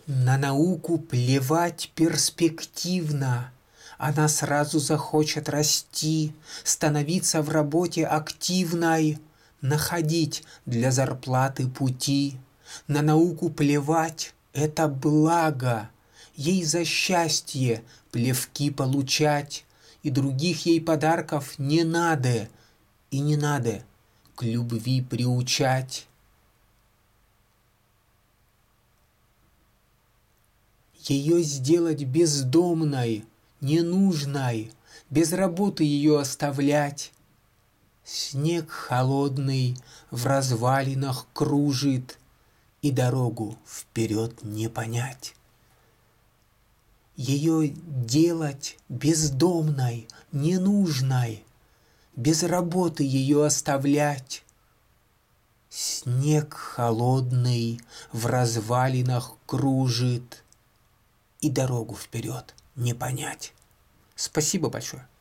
На науку плевать перспективно. Она сразу захочет расти, становиться в работе активной, находить для зарплаты пути. На науку плевать — это благо, ей за счастье плевки получать, и других ей подарков не надо, и не надо к любви приучать. Ее сделать бездомной, ненужной, без работы ее оставлять. Снег холодный в развалинах кружит, и дорогу вперед не понять. Ее делать бездомной, ненужной, без работы ее оставлять. Снег холодный в развалинах кружит, и дорогу вперед не понять. Спасибо большое.